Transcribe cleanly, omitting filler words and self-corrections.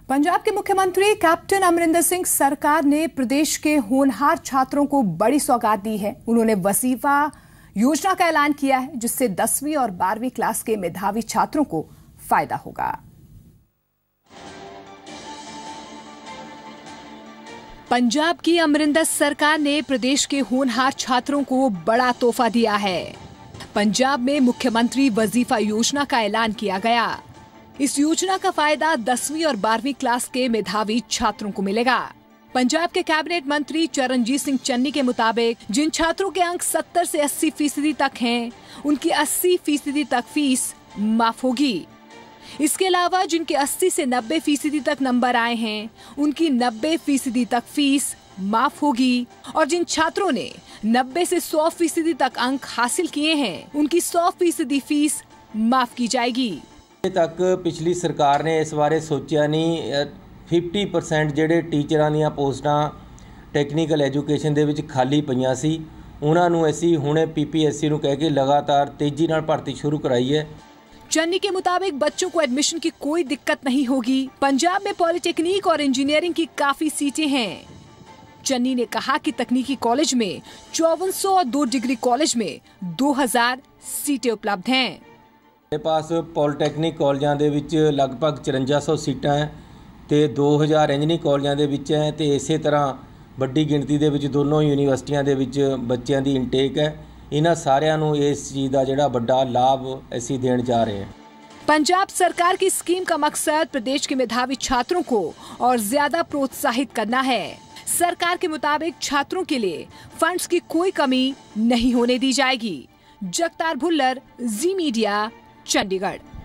पंजाब के मुख्यमंत्री कैप्टन अमरिंदर सिंह सरकार ने प्रदेश के होनहार छात्रों को बड़ी सौगात दी है। उन्होंने वजीफा योजना का ऐलान किया है, जिससे 10वीं और 12वीं क्लास के मेधावी छात्रों को फायदा होगा। पंजाब की अमरिंदर सरकार ने प्रदेश के होनहार छात्रों को बड़ा तोहफा दिया है। पंजाब में मुख्यमंत्री वजीफा योजना का ऐलान किया गया। इस योजना का फायदा 10वीं और 12वीं क्लास के मेधावी छात्रों को मिलेगा। पंजाब के कैबिनेट मंत्री चरणजीत सिंह चन्नी के मुताबिक जिन छात्रों के अंक 70 से 80% तक हैं, उनकी 80% तक फीस माफ होगी। इसके अलावा जिनके 80 से 90% तक नंबर आए हैं, उनकी 90% तक फीस माफ होगी और जिन छात्रों ने 90 से 100% तक अंक हासिल किए हैं, उनकी 100% फीस माफ की जाएगी। तक पिछली सरकार ने इस बारे सोचा नहीं। 50% ਜਿਹੜੇ ਟੀਚਰਾਂ ਦੀਆਂ ਪੋਸਟਾਂ ਟੈਕਨੀਕਲ ਐਜੂਕੇਸ਼ਨ ਦੇ ਵਿੱਚ ਖਾਲੀ ਪਈਆਂ ਸੀ, ਉਹਨਾਂ ਨੂੰ ਅਸੀਂ ਹੁਣੇ ਪੀਪੀਐਸਸੀ ਨੂੰ ਕਹਿ ਕੇ ਲਗਾਤਾਰ तेजी ਨਾਲ ਭਰਤੀ शुरू कराई है। चन्नी के मुताबिक बच्चों को एडमिशन की कोई दिक्कत नहीं होगी। पंजाब में पॉलिटेक्निक और इंजीनियरिंग की काफी सीटें हैं। चन्नी ने कहा कि तकनीकी कॉलेज में 5400 और 2 डिग्री कॉलेज में 2000 सीटें उपलब्ध हैं। मेरे पास पॉलिटेक्निक कॉलेजों के विच लगभग 5400 सीटां है ते 2000 इंजीनियरिंग कॉलेजों के विच है ते इस तरह वड्डी गिणती दे विच दोनों यूनीवर्सिटियां दे विच बच्चों की इंटेक है। इन्हां सारियां नूं इस चीज़ का जिहड़ा वड्डा लाभ असीं देण जा रहे हैं। पंजाब सरकार की स्कीम का मकसद प्रदेश के मेधावी छात्रों को और ज्यादा प्रोत्साहित करना है। सरकार के मुताबिक छात्रों के लिए फंड्स की कोई कमी नहीं होने दी जाएगी। जगतार भुल्लर, जी मीडिया, चंडीगढ़।